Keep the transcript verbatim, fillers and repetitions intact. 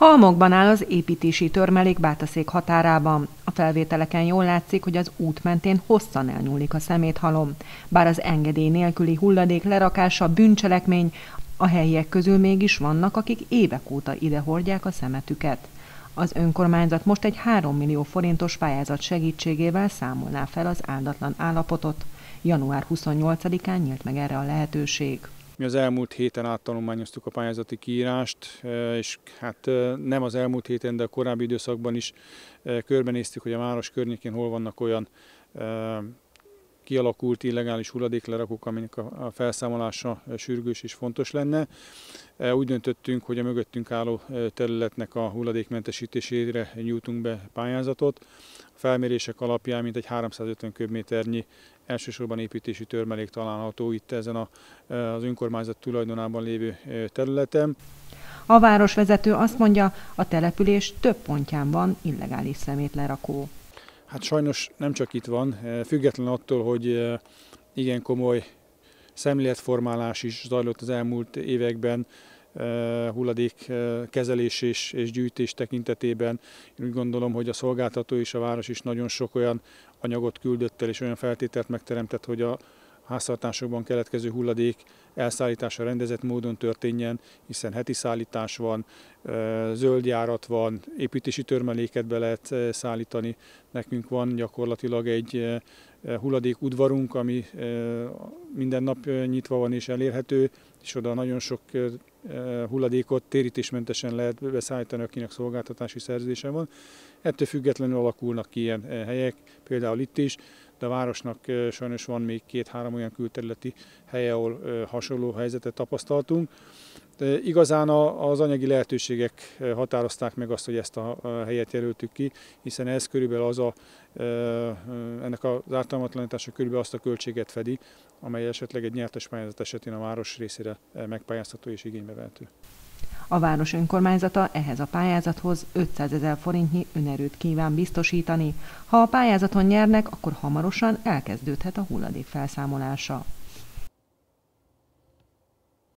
Halmokban áll az építési törmelék Bátaszék határában. A felvételeken jól látszik, hogy az út mentén hosszan elnyúlik a szeméthalom. Bár az engedély nélküli hulladék lerakása bűncselekmény, a helyiek közül mégis vannak, akik évek óta ide hordják a szemetüket. Az önkormányzat most egy három millió forintos pályázat segítségével számolná fel az áldatlan állapotot. január huszonnyolcadikán nyílt meg erre a lehetőség. Mi az elmúlt héten áttanulmányoztuk a pályázati kiírást, és hát nem az elmúlt héten, de a korábbi időszakban is körbenéztük, hogy a város környékén hol vannak olyan kialakult illegális hulladéklerakók, aminek a felszámolása sürgős és fontos lenne. Úgy döntöttünk, hogy a mögöttünk álló területnek a hulladékmentesítésére nyújtunk be pályázatot. A felmérések alapján mintegy háromszázötven köbméternyi elsősorban építési törmelék található itt ezen a, az önkormányzat tulajdonában lévő területen. A városvezető azt mondja, a település több pontján van illegális szemétlerakó. Hát sajnos nem csak itt van, független attól, hogy igen komoly szemléletformálás is zajlott az elmúlt években, hulladékkezelés és, és gyűjtés tekintetében. Én úgy gondolom, hogy a szolgáltató és a város is nagyon sok olyan anyagot küldött el, és olyan feltételt megteremtett, hogy a háztartásokban keletkező hulladék elszállítása rendezett módon történjen, hiszen heti szállítás van, zöldjárat van, építési törmeléket be lehet szállítani. Nekünk van gyakorlatilag egy hulladékudvarunk, ami minden nap nyitva van és elérhető, és oda nagyon sok hulladékot térítésmentesen lehet beszállítani, akinek szolgáltatási szerződése van. Ettől függetlenül alakulnak ki ilyen helyek, például itt is, de a városnak sajnos van még két-három olyan külterületi helye, ahol hasonló helyzetet tapasztaltunk. De igazán az anyagi lehetőségek határozták meg azt, hogy ezt a helyet jelöltük ki, hiszen ez körülbelül az a, ennek az ártalmatlanítása körülbelül azt a költséget fedi, amely esetleg egy nyertes pályázat esetén a város részére megpályázható és igénybe vehető. A város önkormányzata ehhez a pályázathoz ötszázezer forintnyi önerőt kíván biztosítani. Ha a pályázaton nyernek, akkor hamarosan elkezdődhet a hulladék felszámolása.